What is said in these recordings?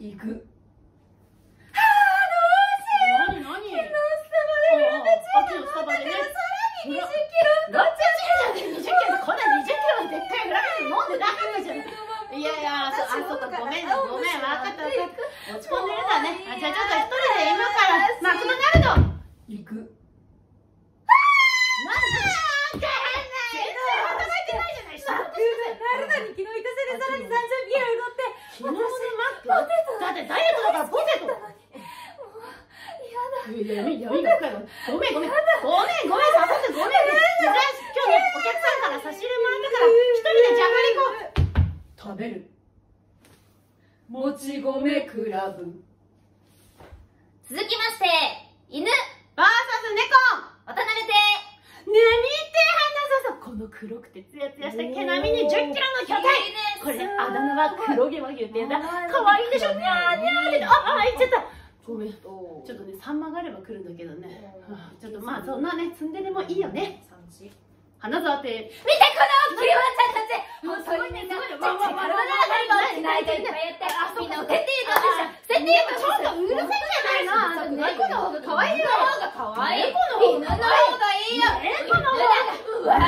行く。 何何？ 昨日スタバでループチーズ持ってたらさらに20キロロッチチーズで20キロこんな20キロのでっかいフラペチーノ飲んでなかったじゃん。いやいや、そうか、ごめん、分かった。落ち込んでるんだね。じゃあちょっと一人で今からマクドナルド行く。なんで？全然働いてないじゃない。 マクドナルドに昨日行かせてさらに30キロ太って。 昨日のマック？だってダイエットだからポテト。いや、ごめん、サボって、ごめん。じゃあ今日ね、お客さんから差し入れもらったから、一人でじゃがりこ食べる。もち米クラブ。 続きまして、犬バーサス猫渡辺亭。 ねえ、見て、花澤さん、この黒くてツヤツヤした毛並みに10キロの巨体。これね、あだ名は黒毛和牛って言うんだ。可愛いでしょ。にゃーにゃーで、言っちゃった。ごめん、ちょっとね、サンマがあれば来るんだけどね。ちょっとまあ、そんなね、ツンデレもいいよね。花澤亭。 見て、このキリワちゃんたち。もうすごいね、すごいね。泣いていっぱいやって。みんなおてって言うとセティーちょっとうるせえじゃないの。猫の方が可愛いよ。犬の方がいいよ。猫の方が。うわー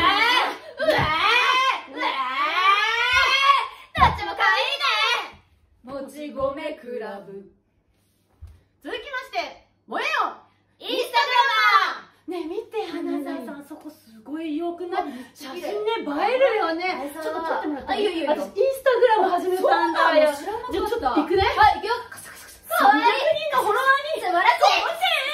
どっちも可愛いね。 もち米クラブ。続きまして、燃えよインスタグラマー。 ねえ見て、花澤さん、そこすごいよくない？写真ね、映えるよね。ちょっと撮ってもらっていい？私インスタグラム始めたんだよ。じゃあちょっと行くね。 はい、行くよ。 300人のフォロワーに素晴らしい。